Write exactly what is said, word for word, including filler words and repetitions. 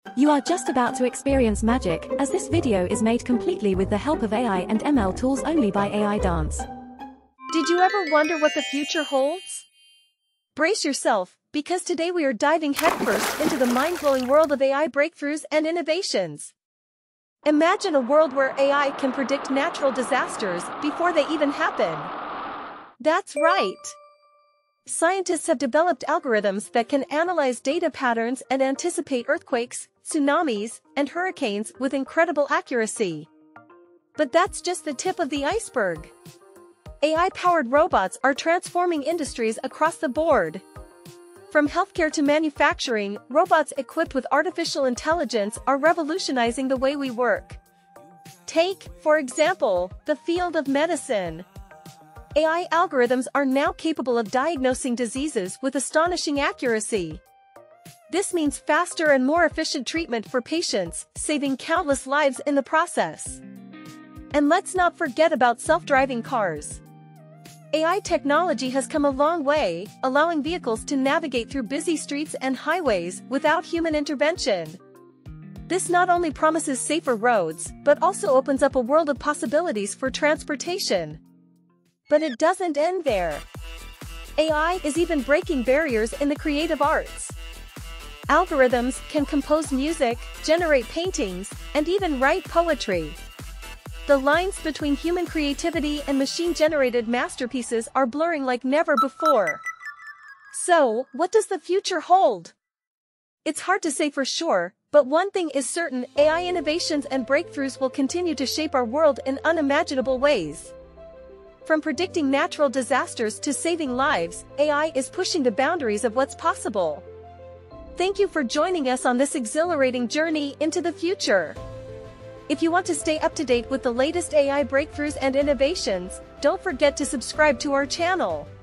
You are just about to experience magic, as this video is made completely with the help of A I and M L tools only by AIDance. Did you ever wonder what the future holds? Brace yourself, because today we are diving headfirst into the mind-blowing world of A I breakthroughs and innovations. Imagine a world where A I can predict natural disasters before they even happen. That's right. Scientists have developed algorithms that can analyze data patterns and anticipate earthquakes, tsunamis, and hurricanes with incredible accuracy. But that's just the tip of the iceberg. A I-powered robots are transforming industries across the board. From healthcare to manufacturing, robots equipped with artificial intelligence are revolutionizing the way we work. Take, for example, the field of medicine. A I algorithms are now capable of diagnosing diseases with astonishing accuracy. This means faster and more efficient treatment for patients, saving countless lives in the process. And let's not forget about self-driving cars. A I technology has come a long way, allowing vehicles to navigate through busy streets and highways without human intervention. This not only promises safer roads, but also opens up a world of possibilities for transportation. But it doesn't end there. A I is even breaking barriers in the creative arts. Algorithms can compose music, generate paintings, and even write poetry. The lines between human creativity and machine-generated masterpieces are blurring like never before. So, what does the future hold? It's hard to say for sure, but one thing is certain: A I innovations and breakthroughs will continue to shape our world in unimaginable ways. From predicting natural disasters to saving lives, A I is pushing the boundaries of what's possible. Thank you for joining us on this exhilarating journey into the future. If you want to stay up to date with the latest A I breakthroughs and innovations, don't forget to subscribe to our channel.